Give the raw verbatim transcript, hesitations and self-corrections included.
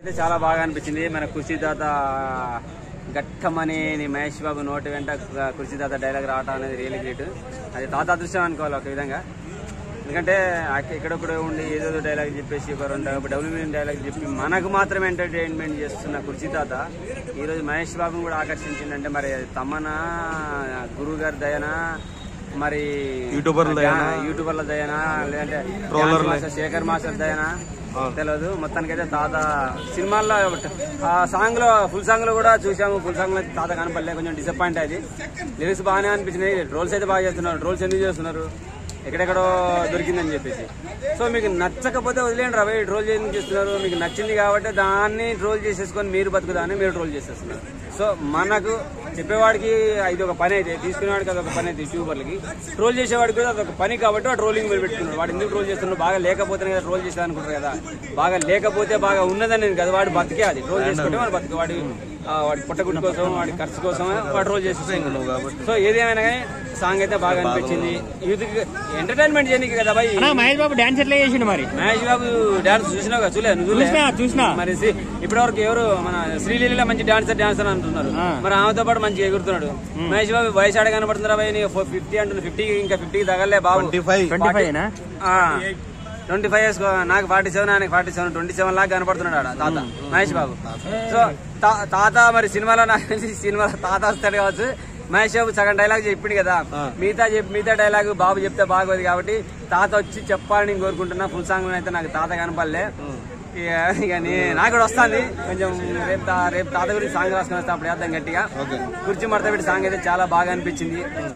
చాలా బాగా అనిపించింది. మన కృషి తాత గట్టమని మహేష్ బాబు నోటి వెంట కృషి తాత డైలాగ్ రావటం అనేది రియల్ గ్రేట్. అది తాత అదృష్టం అనుకోవాలి ఒక విధంగా. ఎందుకంటే ఎక్కడొక్కడ ఉండి ఏదో డైలాగ్ చెప్పేసి ఒక రెండు డబుల్ మీనింగ్ డైలాగ్ చెప్పి మనకు మాత్రమే ఎంటర్టైన్మెంట్ చేస్తున్న కృషి తాత ఈరోజు మహేష్ బాబుని కూడా ఆకర్షించిందంటే మరి తమనా, గురువు గారి దయనా, మరి యూట్యూబర్ల దయనా, లేదంటే శేఖర్ మాస్టర్ దయనా తెలియదు. మొత్తానికైతే తాత సినిమాల్లో ఆ సాంగ్ లో ఫుల్ సాంగ్ లో కూడా చూసాము. ఫుల్ సాంగ్ లో తాత కనపడలే, కొంచెం డిసప్పాయింట్ అయింది. లిరిక్స్ బాగానే అనిపించినాయి. ట్రోల్స్ అయితే బాగా చేస్తున్నారు. ట్రోల్స్ ఎందుకు చేస్తున్నారు, ఎక్కడెక్కడో దొరికిందని చెప్పేసి. సో మీకు నచ్చకపోతే వదిలేండి రవి, ట్రోల్ చేయడం చేస్తున్నారు. మీకు నచ్చింది కాబట్టి దాన్ని ట్రోల్ చేసేసుకొని మీరు బతుకుదాన్ని మీరు ట్రోల్ చేసేస్తున్నారు. సో మనకు చెప్పేవాడికి ఇది ఒక పని అయితే, తీసుకునేవాడికి అదొక పని అయితే, యూట్యూబర్లకి ట్రోల్ చేసేవాడికి కూడా అదొక పని కాబట్టి వాడు ట్రోలింగ్ మీద పెట్టుకున్నాడు. వాడు ఎందుకు ట్రోల్ చేస్తున్నాడు, బాగా లేకపోతేనే కదా ట్రోల్ చేసేది అనుకుంటారు కదా. బాగా లేకపోతే బాగా ఉన్నదని కదా వాడు బతికే, అది ట్రోల్ చేసుకుంటే వాడు బతికే, వాడి వాడి పుట్టగుడి కోసం వాడి ఖర్చు కోసం వాడు ట్రోల్ చేసేస్తున్నాడు కాబట్టి. సో ఏదేమైనా కానీ సాంగ్ అయితే బాగా అనిపించింది. యూత్ ఎంటర్టైన్మెంట్ చేయడానికి కదా బాయ్. మహేష్ బాబు డాన్స్ ఎట్లా చేసిండు మరి? మహేష్ బాబు డాన్స్ చూసినావు, చూడలేదు నువ్వు? చూసినా మరి. ఇప్పటి వరకు ఎవరు మన శ్రీలీల మంచి డాన్సర్ డాన్సర్ అంటున్నారు, మరి ఆమెతో పాటు మంచిగా ఎగురుతున్నాడు. మహేష్ బాబు వయసు ఆడ కనపడుతున్నారా బాయ్? ఫిఫ్టీ అంటున్నా, ఫిఫ్టీ ఇంకా ఫిఫ్టీకి తగలే బాబు. ట్వంటీ ఫైవ్ ఇయర్స్ నాకు ఫార్టీ సెవెన్ ఆయనకి ఫార్టీ సెవెన్ ట్వంటీ సెవెన్ లాగా కనపడుతున్నాడు ఆడ తాత మహేష్ బాబు. సో తాత మరి సినిమాలో నాకు తెలిసి సినిమాలో తాత వస్తాడు కావచ్చు. మహేష్ బాబు సగం డైలాగ్ చెప్పింది కదా, మిగతా మిగతా డైలాగ్ బాబు చెప్తే బాగోదు కాబట్టి తాత వచ్చి చెప్పాలని నేను కోరుకుంటున్నా. ఫుల్ సాంగ్ అయితే నాకు తాత కనపడలే. ఇక నాకు కూడా వస్తుంది కొంచెం. రేపు రేపు తాత గురించి సాంగ్ రాసుకొని వస్తే అప్పుడు వేద్దాం గట్టిగా. కుర్చీ మడత పెట్టి సాంగ్ అయితే చాలా బాగా అనిపించింది.